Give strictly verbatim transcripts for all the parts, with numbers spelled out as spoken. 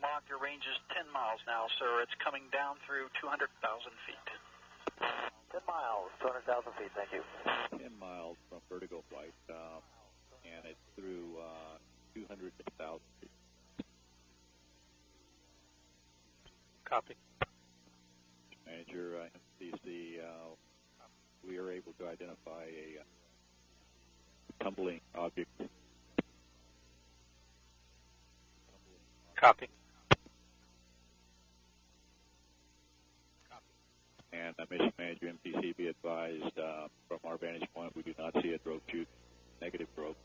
Mach, your range is ten miles now, sir. It's coming down through two hundred thousand feet. ten miles, two hundred thousand feet, thank you. ten miles from vertical flight, uh, and it's through uh, two hundred thousand feet. Copy. Manager, uh, M C C, uh, we are able to identify a uh, tumbling object. Copy. And uh, Mission Manager, M T C, be advised, uh, from our vantage point, we do not see a drogue chute, negative drogue.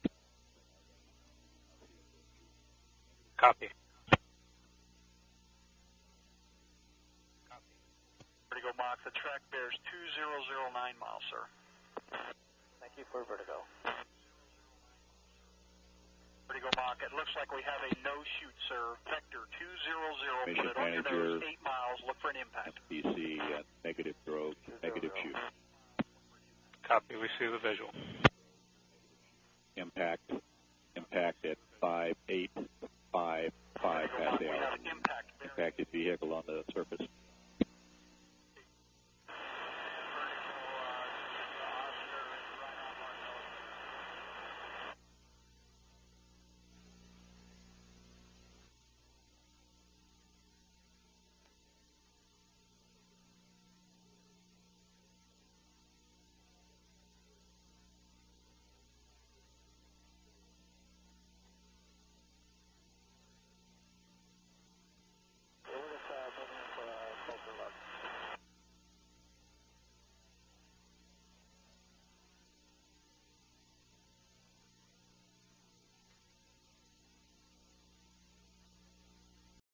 Copy. Vertigo Mach, the track bears two thousand nine miles, sir. Thank you for vertigo. Vertigo Mach, it looks like we have a no-shoot, sir. Vector two hundred, Mission put it on your Manager, nose, eight miles, look for an impact. M T C, uh, negative drogue, negative chute. Copy, we see the visual. Impact, impact at five eight